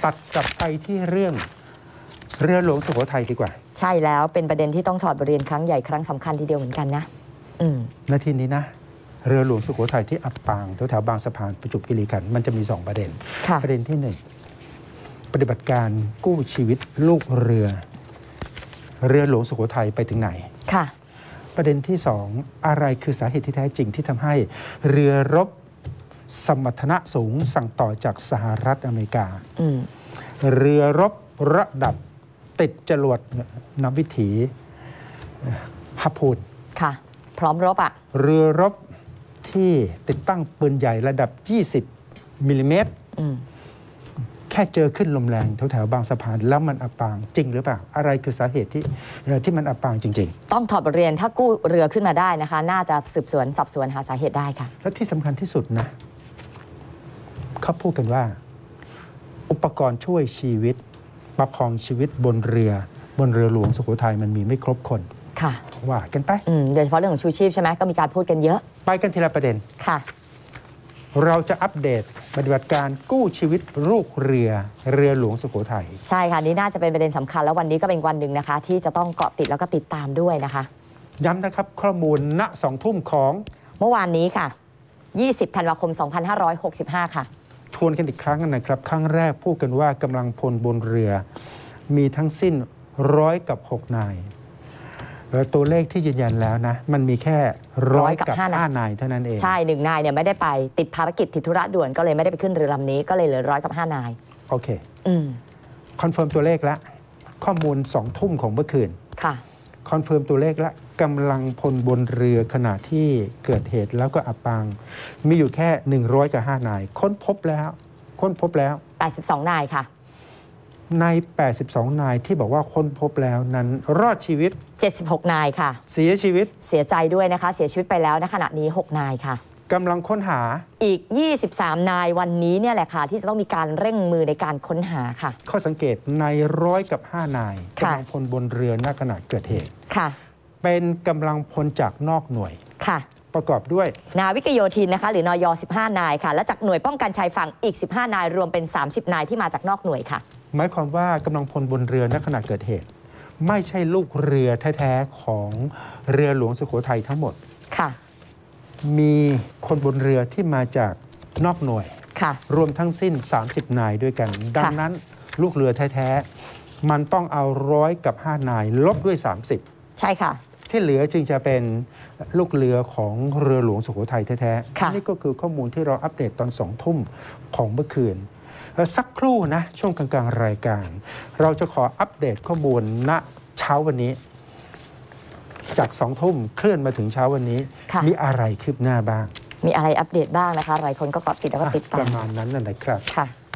ตัดกลับไปที่เรื่องเรือหลวงสุโขทัยดีกว่าใช่แล้วเป็นประเด็นที่ต้องถอดบทเรียนครั้งใหญ่ครั้งสำคัญทีเดียวเหมือนกันนะนาทีนี้นะเรือหลวงสุโขทัยที่อับปางแถวบางสะพานประจวบคีรีขันธ์มันจะมี2ประเด็นประเด็นที่1ปฏิบัติการกู้ชีวิตลูกเรือหลวงสุโขทัยไปถึงไหนค่ะประเด็นที่2อะไรคือสาเหตุที่แท้จริงที่ทำให้เรือรบสมรรถนะสูงสั่งต่อจากสหรัฐอเมริกาเรือรบระดับติดจรวดนำวิถีฮับพูนค่ะพร้อมรบอ่ะเรือรบที่ติดตั้งปืนใหญ่ระดับ20มิลลิเมตรแค่เจอขึ้นลมแรงแถวๆบางสะพานแล้วมันอับปางจริงหรือเปล่าอะไรคือสาเหตุที่มันอับปางจริงๆต้องถอดบทเรียนถ้ากู้เรือขึ้นมาได้นะคะน่าจะสืบสวนสอบสวนหาสาเหตุได้ค่ะและที่สำคัญที่สุดนะเขาพูดกันว่าอุปกรณ์ช่วยชีวิตประคองชีวิตบนเรือหลวงสุโขทัยมันมีไม่ครบคนค่ะว่ากันไปโดยเฉพาะเรื่องของชูชีพใช่ไหมก็มีการพูดกันเยอะไปกันทีละประเด็นค่ะเราจะอัปเดตปฏิบัติการกู้ชีวิตลูกเรือหลวงสุโขทัยใช่ค่ะนี่น่าจะเป็นประเด็นสำคัญแล้ววันนี้ก็เป็นวันหนึ่งนะคะที่จะต้องเกาะติดแล้วก็ติดตามด้วยนะคะย้ำนะครับข้อมูลณ 2 ทุ่มของเมื่อวานนี้ค่ะ20ธันวาคม2565ค่ะทวนกันอีกครั้งนะครับครั้งแรกพูดกันว่ากำลังพลบนเรือมีทั้งสิ้น106 นายตัวเลขที่ยืนยันแล้วนะมันมีแค่100 นายเท่านั้นเองใช่1 นายเนี่ยไม่ได้ไปติดภารกิจติดธุระด่วนก็เลยไม่ได้ไปขึ้นเรือลำนี้ก็เลยเหลือ105 นายโอเคคอนเฟิร์มตัวเลขแล้วข้อมูล2 ทุ่มของเมื่อคืนค่ะคอนเฟิร์มตัวเลขแล้วกำลังพลบนเรือขณะที่เกิดเหตุแล้วก็อับปางมีอยู่แค่105 นายค้นพบแล้ว 82 นายค่ะใน82 นายที่บอกว่าค้นพบแล้วนั้นรอดชีวิต 76 นายค่ะเสียชีวิตเสียใจด้วยนะคะเสียชีวิตไปแล้วณขณะนี้6 นายค่ะกำลังค้นหาอีก23 นายวันนี้เนี่ยแหละค่ะที่จะต้องมีการเร่งมือในการค้นหาค่ะข้อสังเกตใน105 นายกำลังพลบนเรือณขณะเกิดเหตุค่ะเป็นกำลังพลจากนอกหน่วยค่ะประกอบด้วยนาวิกโยธินนะคะหรือนย15 นายค่ะและจากหน่วยป้องกันชายฝั่งอีก15 นายรวมเป็น30 นายที่มาจากนอกหน่วยค่ะหมายความว่ากำลังพลบนเรือณขณะเกิดเหตุไม่ใช่ลูกเรือแท้ๆของเรือหลวงสุโขทัยทั้งหมดค่ะมีคนบนเรือที่มาจากนอกหน่วยค่ะรวมทั้งสิ้น30 นายด้วยกันดังนั้นลูกเรือแท้ๆมันต้องเอา105 นายลบด้วย30 ใช่ค่ะที่เหลือจึงจะเป็นลูกเรือของเรือหลวงสุโขทัยแท้ๆนี่ก็คือข้อมูลที่เราอัปเดตตอน2 ทุ่มของเมื่อคืนสักครู่นะช่วงกลางๆรายการเราจะขออัปเดตข้อมูลณเช้าวันนี้จาก2 ทุ่มเคลื่อนมาถึงเช้าวันนี้มีอะไรคืบหน้าบ้างมีอะไรอัปเดตบ้างนะคะหลายคนก็เกาะติดแล้วก็ติดตามประมาณนั้นนะครับค่ะ